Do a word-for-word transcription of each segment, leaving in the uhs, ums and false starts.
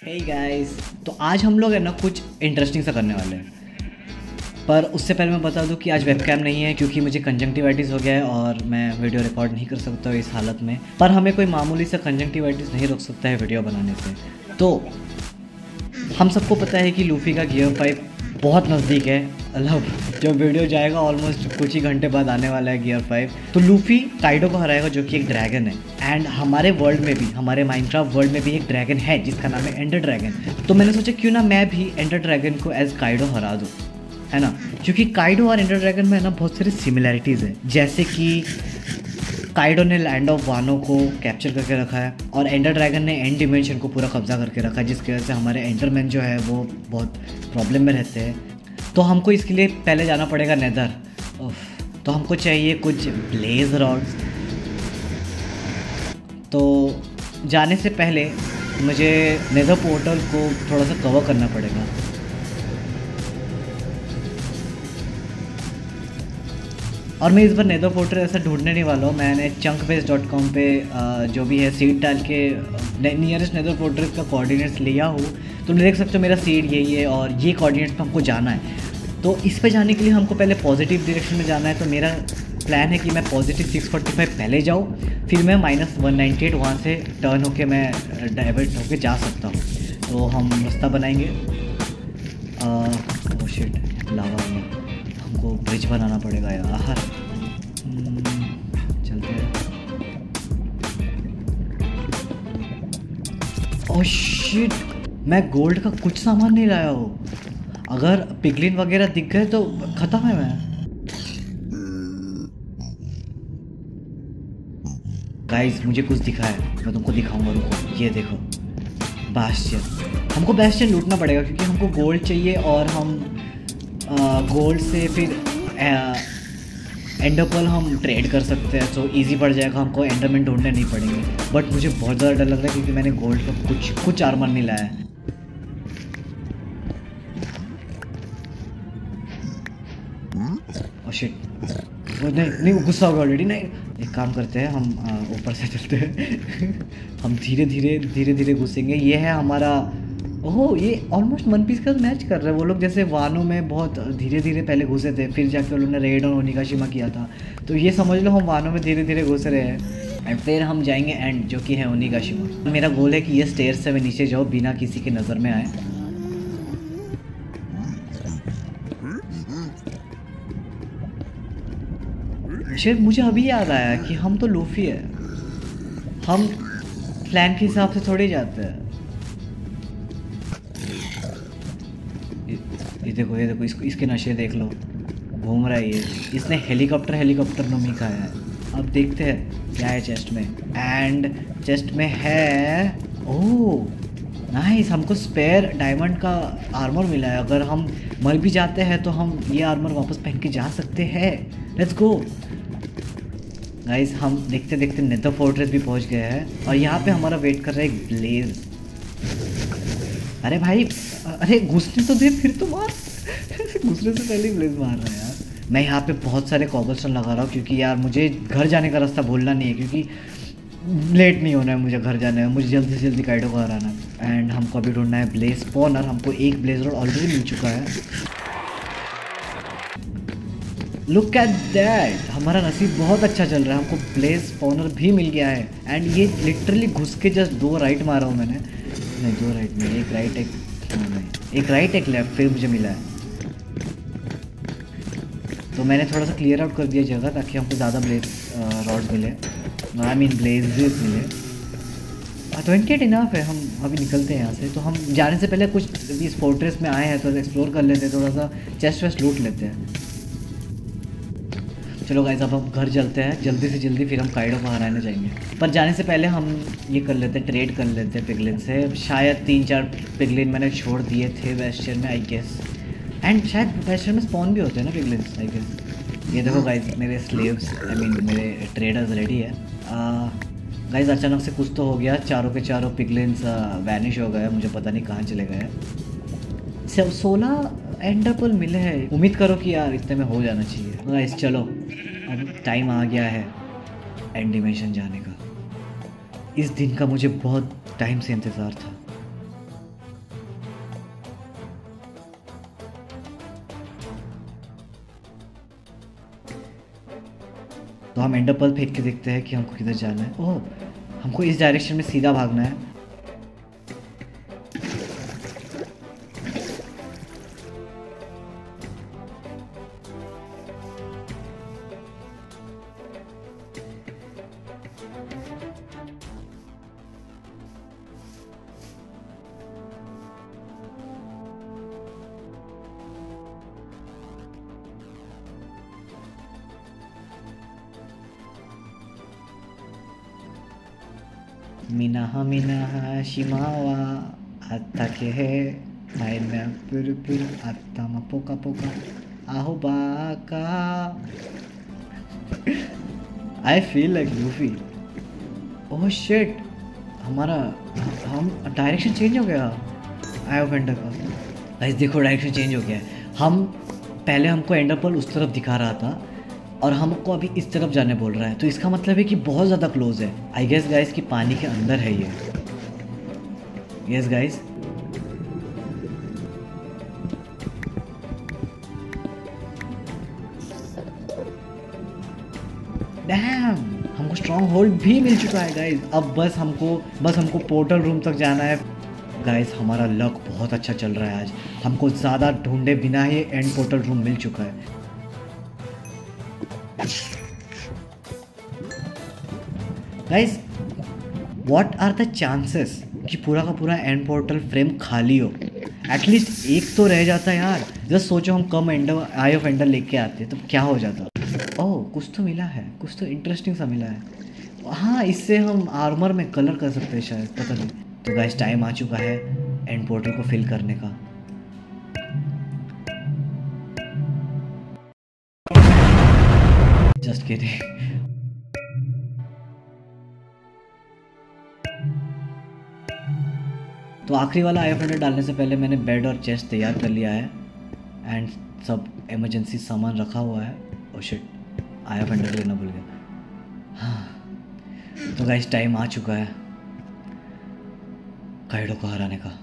Hey guys, तो आज हम लोग है ना कुछ इंटरेस्टिंग सा करने वाले हैं। पर उससे पहले मैं बता दूं कि आज वेबकैम नहीं है क्योंकि मुझे कंजंक्टिवाइटिस हो गया है और मैं वीडियो रिकॉर्ड नहीं कर सकता हूँ इस हालत में। पर हमें कोई मामूली सा कंजंक्टिवाइटिस नहीं रोक सकता है वीडियो बनाने से। तो हम सबको पता है कि लूफी का गियर फाइव बहुत नज़दीक है। मतलब जो वीडियो जाएगा ऑलमोस्ट कुछ ही घंटे बाद आने वाला है गियर फाइव। तो लूफी काइडो को हराएगा जो कि एक ड्रैगन है। एंड हमारे वर्ल्ड में भी, हमारे माइनक्राफ्ट वर्ल्ड में भी एक ड्रैगन है जिसका नाम है एंडर ड्रैगन। तो मैंने सोचा क्यों ना मैं भी एंडर ड्रैगन को एज काइडो हरा दूँ, है ना। क्योंकि काइडो और एंडर ड्रैगन में है ना बहुत सारी सिमिलैरिटीज़ है। जैसे कि काइडो ने लैंड ऑफ वानो को कैप्चर करके रखा है और एंडर ड्रैगन ने एंड डिमेंशन को पूरा कब्जा करके रखा है, जिसकी वजह से हमारे एंडरमैन जो है वो बहुत प्रॉब्लम में रहते हैं। तो हमको इसके लिए पहले जाना पड़ेगा नेदर। तो हमको चाहिए कुछ ब्लेज रॉड्स। तो जाने से पहले मुझे नेदर पोर्टल को थोड़ा सा कवर करना पड़ेगा। और मैं इस बार नेदर पोर्टल ऐसा ढूंढने नहीं वाला हूँ। मैंने चंक बेस डॉट कॉम पे जो भी है सीड डाल के नियरेस्ट नेदर पोर्टल का कोऑर्डिनेट्स लिया हूँ। तुम देख सकते हो मेरा सीड यही है और ये कोऑर्डिनेट्स पे हमको जाना है। तो इस पे जाने के लिए हमको पहले पॉजिटिव डायरेक्शन में जाना है। तो मेरा प्लान है कि मैं पॉजिटिव सिक्स फोर्टी फाइव पहले जाऊँ, फिर मैं माइनस वन नाइन्टी एट वहाँ से टर्न होके मैं डाइवर्ट होके जा सकता हूँ। तो हम रास्ता बनाएंगे। ओह शिट, लावा है, हमको ब्रिज बनाना पड़ेगा यार। चलते हैं। ओह शिट, मैं गोल्ड का कुछ सामान नहीं लाया हूँ। अगर पिगलिन वगैरह दिख गए तो खत्म है मैं। गाइस मुझे कुछ दिखा है, मैं तुमको दिखाऊंगा, रुको। ये देखो बैस्टियन। हमको बैस्टियन लूटना पड़ेगा क्योंकि हमको गोल्ड चाहिए और हम गोल्ड से फिर एंडरपर्ल हम ट्रेड कर सकते हैं। तो इजी पड़ जाएगा, हमको एंडरमैन ढूंढने नहीं पड़ेंगे। बट मुझे बहुत ज़्यादा डर लग रहा है क्योंकि मैंने गोल्ड का कुछ कुछ आर्मर नहीं लाया है। ओह शिट, वो नहीं नहीं गुस्सा होगा ऑलरेडी। नहीं, एक काम करते हैं, हम ऊपर से चलते हैं। हम धीरे धीरे धीरे धीरे घुसेंगे। ये है हमारा। ओह, ये ऑलमोस्ट वन पीस का मैच कर रहे हैं वो लोग। जैसे वानो में बहुत धीरे धीरे पहले घुसे थे, फिर जाके उन्होंने रेड और ओनिगाशिमा किया था। तो ये समझ लो हम वानो में धीरे धीरे घुस रहे हैं एंड फिर हम जाएंगे एंड जो कि है ओनिगाशिमा। मेरा गोल है कि ये स्टेयर से मैं नीचे जाऊँ बिना किसी के नज़र में आए। शायद मुझे अभी याद आया कि हम तो लूफी है, हम प्लान के हिसाब से थोड़े जाते हैं। ये देखो, ये देखो, इसको इसके नशे देख लो, घूम रहा है ये। इसने हेलीकॉप्टर हेलीकॉप्टर नोमी खाया है। अब देखते हैं क्या है चेस्ट में। एंड चेस्ट में है, ओह नाइस, हमको स्पेयर डायमंड का आर्मर मिला है। अगर हम मर भी जाते हैं तो हम ये आर्मर वापस पहन के जा सकते हैं। Let's go guys. हम देखते देखते नेदर फोर्ट्रेस भी पहुंच गए हैं और यहाँ पे हमारा वेट कर रहा है एक ब्लेज। अरे भाई, अरे घुसने तो दे, फिर तो मार। घुसने से पहले ही ब्लेज मार रहा है यार। मैं यहाँ पे बहुत सारे कॉबलस्टोन लगा रहा हूँ क्योंकि यार मुझे घर जाने का रास्ता भूलना नहीं है, क्योंकि लेट नहीं होना है मुझे घर जाने में। मुझे जल्दी से जल्दी काइडो को हराना है। एंड हमको अभी ढूंढना है ब्लेज स्पॉनर। हमको एक ब्लेज रोड ऑलरेडी मिल चुका है। लुक एट दैट, हमारा नसीब बहुत अच्छा चल रहा है, हमको ब्लेज स्पॉनर भी मिल गया है। एंड ये लिटरली घुस के जस्ट दो राइट मारा हूँ मैंने। नहीं, दो राइट में, एक राइट एक नहीं, एक राइट एक लेफ्ट, फिर मुझे मिला है। तो मैंने थोड़ा सा क्लियर आउट कर दिया जगह ताकि हमको ज़्यादा ब्लेज रॉड मिले, आई मीन ब्लेजेस मिले। ट्वेंटी एट इनफ है, हम अभी निकलते हैं यहाँ से। तो हम जाने से पहले कुछ इस फोर्ट्रेस में आए हैं तो एक्सप्लोर कर लेते हैं, थोड़ा सा चेस्ट वेस्ट लूट लेते हैं। चलो गाइस, अब हम घर चलते हैं जल्दी से जल्दी, फिर हम काइडो को हराने जाएंगे। पर जाने से पहले हम ये कर लेते हैं, ट्रेड कर लेते हैं पिगलिन से। शायद तीन चार पिगलिन मैंने छोड़ दिए थे वेस्टर्न में, आई गेस। एंड शायद वेस्टर्न में स्पॉन भी होते हैं ना पिगलिन, आई गेस। ये देखो गाइस, मेरे स्लेव्स, आई मीन मेरे ट्रेडर्स रेडी है। गाइस अचानक से कुछ तो हो गया, चारों के चारों पिगलिन्स वैनिश हो गए, मुझे पता नहीं कहाँ चले गए। सोलह एंडरपर्ल मिले हैं, उम्मीद करो कि यार इतने में हो जाना चाहिए। गाइस चलो, अब टाइम आ गया है एंड डिमेंशन जाने का। इस दिन का मुझे बहुत टाइम से इंतज़ार था। तो हम एंडर पर्ल फेंक के देखते हैं कि हमको किधर जाना है। ओह, हमको इस डायरेक्शन में सीधा भागना है। मिनाहा मिनाहा शिमावा atake he aina puru puru atama poka poka aho baka. I feel like Luffy. Oh shit, हमारा हम डायरेक्शन चेंज हो गया आई ऑफ एंडर का। गाइस देखो डायरेक्शन चेंज हो गया है। हम पहले हमको एंडर पर्ल उस तरफ दिखा रहा था और हमको अभी इस तरफ जाने बोल रहा है, तो इसका मतलब है कि बहुत ज़्यादा क्लोज है। आई गेस गाइस कि पानी के अंदर है ये। यस गाइस, डैम, हमको स्ट्रॉन्ग होल्ड भी मिल चुका है गाइस। अब बस हमको बस हमको पोर्टल रूम तक जाना है। गाइस हमारा लक बहुत अच्छा चल रहा है आज, हमको ज़्यादा ढूंढे बिना ही एंड पोर्टल रूम मिल चुका है। Guys what are the chances कि पूरा का पूरा एंड पोर्टल फ्रेम खाली हो? एटलीस्ट एक तो रह जाता यार। जस्ट सोचो हम कम एंडर आई ऑफ एंडर लेके आते तो क्या हो जाता। ओह कुछ तो मिला है, कुछ तो इंटरेस्टिंग सा मिला है। हाँ, इससे हम आर्मर में कलर कर सकते हैं शायद, पता नहीं। तो गाइस टाइम आ चुका है एंड पोर्टल को फिल करने का। Just kidding. तो आखिरी वाला आई ऑफ एंडर डालने से पहले मैंने बेड और चेस्ट तैयार कर लिया है एंड सब इमरजेंसी सामान रखा हुआ है। Oh shit, eye of Ender लेना भूल गया। हाँ, तो गाइस टाइम आ चुका है काइडो को हराने का।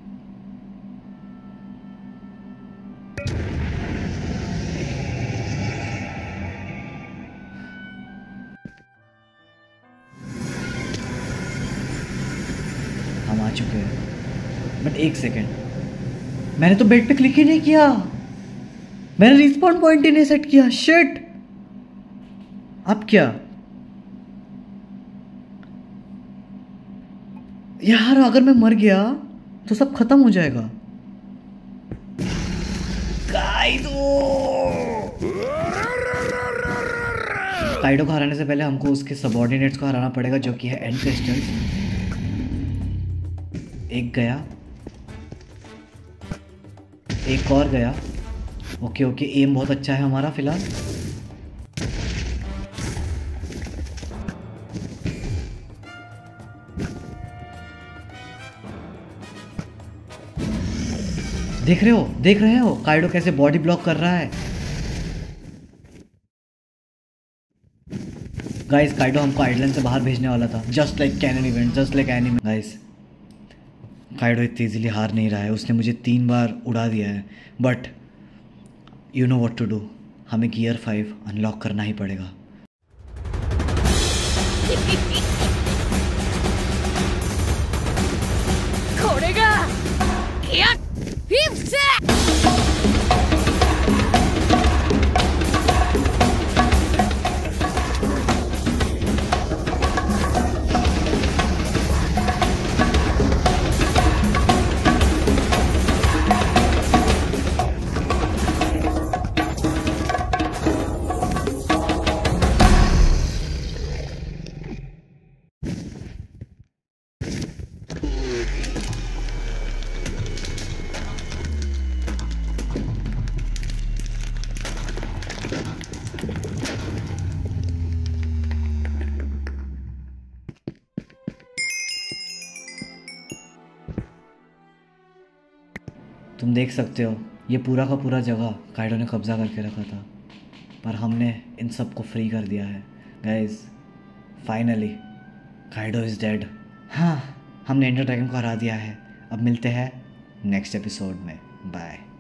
हम आ चुके हैं, बट एक सेकेंड, मैंने तो बेड पे क्लिक ही नहीं किया। मैंने रिस्पॉन्ड पॉइंट ही नहीं सेट किया। शिट, अब क्या यार? अगर मैं मर गया तो सब खत्म हो जाएगा। काइडो काइडो को हराने से पहले हमको उसके सबऑर्डिनेट्स को हराना पड़ेगा, जो कि है एंड क्रिस्टल। एक गया, एक और गया। ओके ओके, एम बहुत अच्छा है हमारा फिलहाल। देख रहे हो देख रहे हो काइडो कैसे बॉडी ब्लॉक कर रहा है। गाइस काइडो हमको आइलैंड से बाहर भेजने वाला था, just like canon event, just like anime. Guys Kaido इतनी इजीली हार नहीं रहा है, उसने मुझे तीन बार उड़ा दिया है। But you know what to do, हमें गियर फाइव अनलॉक करना ही पड़ेगा। तुम देख सकते हो ये पूरा का पूरा जगह काइडो ने कब्जा करके रखा था, पर हमने इन सब को फ्री कर दिया है। Guys finally Kaido is dead. हाँ, हमने एंडर ड्रैगन को हरा दिया है। अब मिलते हैं नेक्स्ट एपिसोड में। बाय।